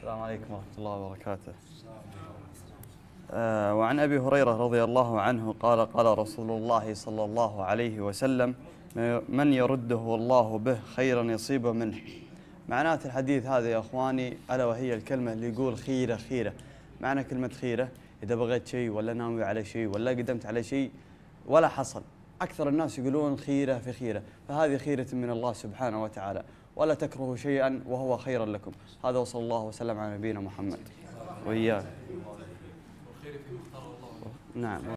السلام عليكم ورحمة الله وبركاته. وعن أبي هريرة رضي الله عنه قال قال رسول الله صلى الله عليه وسلم: من يرده الله به خيرا يصيبه منه. معنات الحديث هذا يا أخواني ألا وهي الكلمة اللي يقول خيرة خيرة. معنى كلمة خيرة إذا بغيت شيء ولا ناوي على شيء ولا قدمت على شيء ولا حصل، أكثر الناس يقولون خيرة في خيرة، فهذه خيرة من الله سبحانه وتعالى. ولا تكرهوا شيئا وهو خيرا لكم. هذا وصلى الله وسلم على نبينا محمد وإياك. نعم.